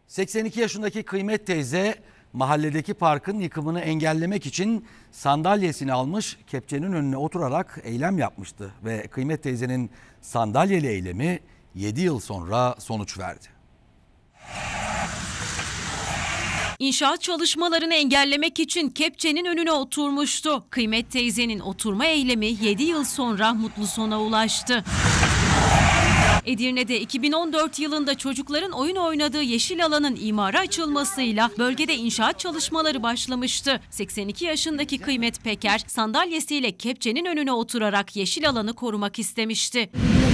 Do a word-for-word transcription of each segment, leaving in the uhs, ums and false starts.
seksen iki yaşındaki Kıymet teyze mahalledeki parkın yıkımını engellemek için sandalyesini almış, kepçenin önüne oturarak eylem yapmıştı. Ve Kıymet teyzenin sandalyeli eylemi yedi yıl sonra sonuç verdi. İnşaat çalışmalarını engellemek için kepçenin önüne oturmuştu. Kıymet teyzenin oturma eylemi yedi yıl sonra mutlu sona ulaştı. Edirne'de iki bin on dört yılında çocukların oyun oynadığı yeşil alanın imara açılmasıyla bölgede inşaat çalışmaları başlamıştı. seksen iki yaşındaki Kıymet Peker sandalyesiyle kepçenin önüne oturarak yeşil alanı korumak istemişti.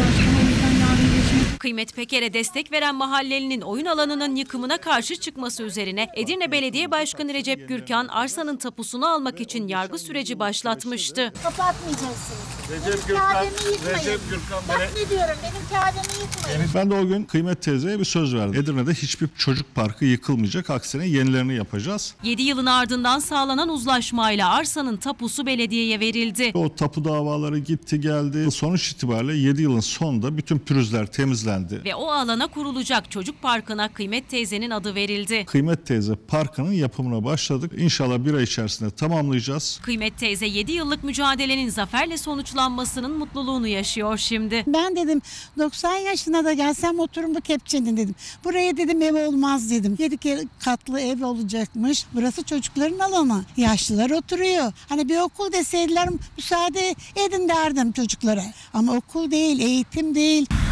Kıymet Peker'e destek veren mahallelinin oyun alanının yıkımına karşı çıkması üzerine Edirne Belediye Başkanı Recep Gürkan arsanın tapusunu almak için yargı süreci başlatmıştı. Kapatmayacaksınız. Recep Gürkan, Recep Gürkan Bak ne diyorum, benim kağıdımı yıkmayın. Ben de o gün Kıymet teyzeye bir söz verdim. Edirne'de hiçbir çocuk parkı yıkılmayacak. Aksine yenilerini yapacağız. yedi yılın ardından sağlanan uzlaşmayla arsanın tapusu belediyeye verildi. O tapu davaları gitti geldi. Sonuç itibariyle yedi yılın sonunda bütün pürüzler temizlendi. Ve o alana kurulacak çocuk parkına Kıymet teyzenin adı verildi. Kıymet teyze parkının yapımına başladık. İnşallah bir ay içerisinde tamamlayacağız. Kıymet teyze yedi yıllık mücadelenin zaferle sonuçlanmasının mutluluğunu yaşıyor şimdi. Ben dedim doksan yaşına da gelsem oturum bu kepçenin dedim. Buraya dedim ev olmaz dedim. yedi katlı ev olacakmış. Burası çocukların alanı. Yaşlılar oturuyor. Hani bir okul deseydiler müsaade edin derdim çocuklara. Ama okul değil, eğitim değil.